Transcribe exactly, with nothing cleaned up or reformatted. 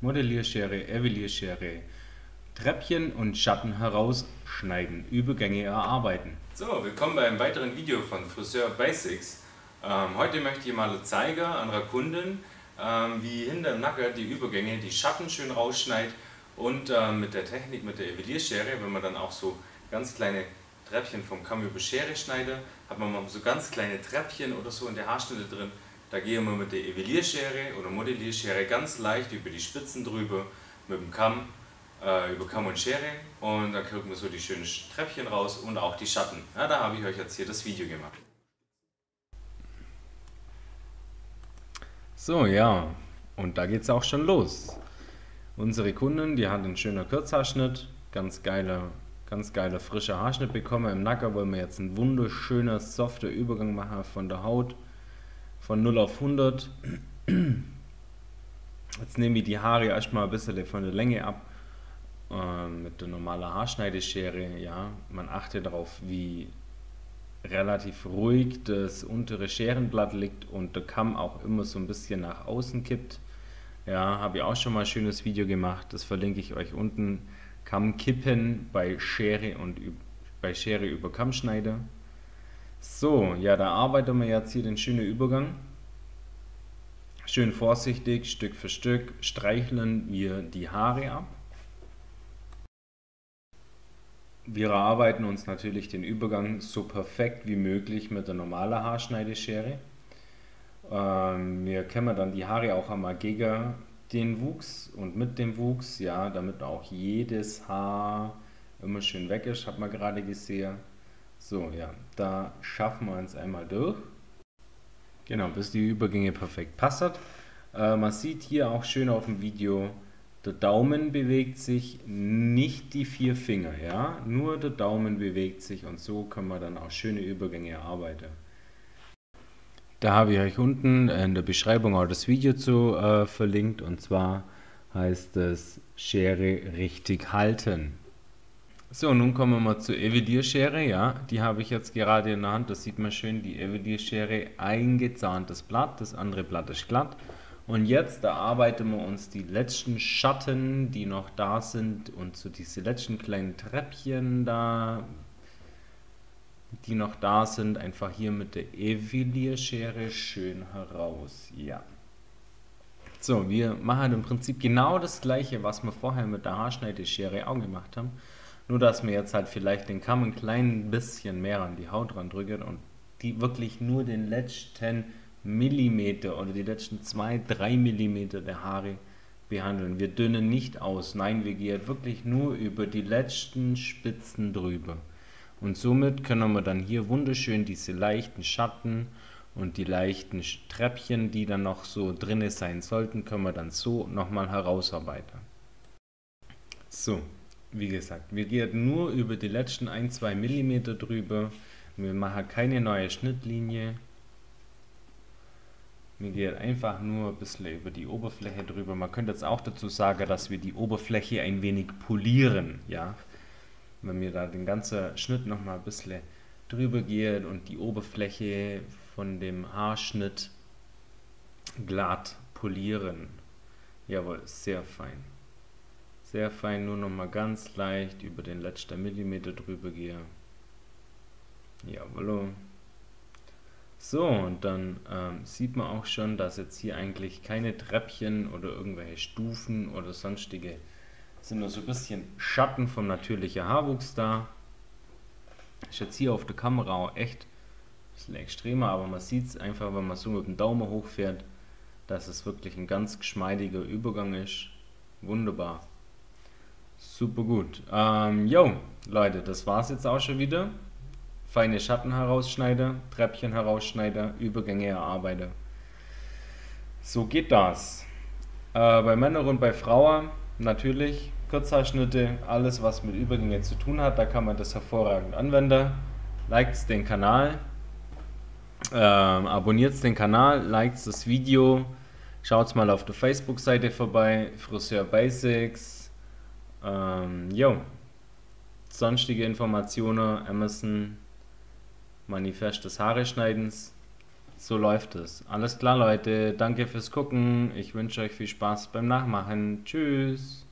Modellierschere, Evelierschere, Treppchen und Schatten herausschneiden, Übergänge erarbeiten. So, willkommen bei einem weiteren Video von Friseur Basics. Ähm, heute möchte ich mal zeigen an einer Kundin, ähm, wie hinter dem Nacken die Übergänge, die Schatten schön rausschneidet und ähm, mit der Technik, mit der Evelierschere, wenn man dann auch so ganz kleine Treppchen vom Kamm über Schere schneidet, hat man mal so ganz kleine Treppchen oder so in der Haarschnitte drin. Da gehen wir mit der Evelierschere oder Modellierschere ganz leicht über die Spitzen drüber, mit dem Kamm, äh, über Kamm und Schere, und dann kriegen wir so die schönen Treppchen raus und auch die Schatten. Ja, da habe ich euch jetzt hier das Video gemacht. So, ja, und da geht es auch schon los. Unsere Kundin, die hat einen schönen Kurzhaarschnitt, ganz geiler, ganz geiler frischer Haarschnitt bekommen. Im Nacken wollen wir jetzt einen wunderschönen, softer Übergang machen von der Haut, von null auf hundert. Jetzt nehme ich die Haare erstmal ein bisschen von der Länge ab, äh, mit der normalen Haarschneideschere. Ja, man achtet darauf, wie relativ ruhig das untere Scherenblatt liegt und der Kamm auch immer so ein bisschen nach außen kippt. Ja, habe ich auch schon mal ein schönes Video gemacht, das verlinke ich euch unten. Kamm kippen bei Schere und bei Schere über Kammschneider. So, ja, da arbeiten wir jetzt hier den schönen Übergang. Schön vorsichtig, Stück für Stück streicheln wir die Haare ab. Wir erarbeiten uns natürlich den Übergang so perfekt wie möglich mit der normalen Haarschneideschere. Ähm, wir kämmen dann die Haare auch einmal gegen den Wuchs und mit dem Wuchs, ja, damit auch jedes Haar immer schön weg ist, hat man gerade gesehen. So, ja, da schaffen wir uns einmal durch. Genau, bis die Übergänge perfekt passen. Äh, man sieht hier auch schön auf dem Video, der Daumen bewegt sich, nicht die vier Finger, ja, nur der Daumen bewegt sich, und so können wir dann auch schöne Übergänge erarbeiten. Da habe ich euch unten in der Beschreibung auch das Video zu äh, verlinkt, und zwar heißt es Schere richtig halten. So, nun kommen wir mal zur Evelierschere, ja, die habe ich jetzt gerade in der Hand, das sieht man schön, die Evelierschere, eingezahntes Blatt, das andere Blatt ist glatt. Und jetzt erarbeiten wir uns die letzten Schatten, die noch da sind, und so diese letzten kleinen Treppchen da, die noch da sind, einfach hier mit der Evelierschere schön heraus. Ja. So, wir machen im Prinzip genau das gleiche, was wir vorher mit der Haarschneideschere auch gemacht haben. Nur, dass wir jetzt halt vielleicht den Kamm ein klein bisschen mehr an die Haut ran drücken und die wirklich nur den letzten Millimeter oder die letzten zwei, drei Millimeter der Haare behandeln. Wir dünnen nicht aus, nein, wir gehen wirklich nur über die letzten Spitzen drüber. Und somit können wir dann hier wunderschön diese leichten Schatten und die leichten Treppchen, die dann noch so drinne sein sollten, können wir dann so nochmal herausarbeiten. So, wie gesagt, wir gehen nur über die letzten ein bis zwei Millimeter drüber. Wir machen keine neue Schnittlinie. Wir gehen einfach nur ein bisschen über die Oberfläche drüber. Man könnte jetzt auch dazu sagen, dass wir die Oberfläche ein wenig polieren. Ja? Wenn wir da den ganzen Schnitt nochmal ein bisschen drüber gehen und die Oberfläche von dem Haarschnitt glatt polieren. Jawohl, sehr fein. Sehr fein, nur nochmal ganz leicht über den letzten Millimeter drüber gehen. Jawohl. So, und dann ähm, sieht man auch schon, dass jetzt hier eigentlich keine Treppchen oder irgendwelche Stufen oder sonstige, sind nur so ein bisschen Schatten vom natürlichen Haarwuchs da. Ist jetzt hier auf der Kamera auch echt ein bisschen extremer, aber man sieht es einfach, wenn man so mit dem Daumen hochfährt, dass es wirklich ein ganz geschmeidiger Übergang ist. Wunderbar. Super gut. Ähm, jo, Leute, das war's jetzt auch schon wieder. Feine Schatten herausschneiden, Treppchen herausschneiden, Übergänge erarbeiten. So geht das. Äh, bei Männern und bei Frauen natürlich Kurzhaarschnitte, alles was mit Übergängen zu tun hat, da kann man das hervorragend anwenden. Liked den Kanal, ähm, abonniert den Kanal, liked das Video, schaut mal auf der Facebook-Seite vorbei, Friseur Basics. Ähm, jo. Sonstige Informationen, Amazon, Manifest des Haare schneidens. So läuft es. Alles klar, Leute. Danke fürs Gucken. Ich wünsche euch viel Spaß beim Nachmachen. Tschüss.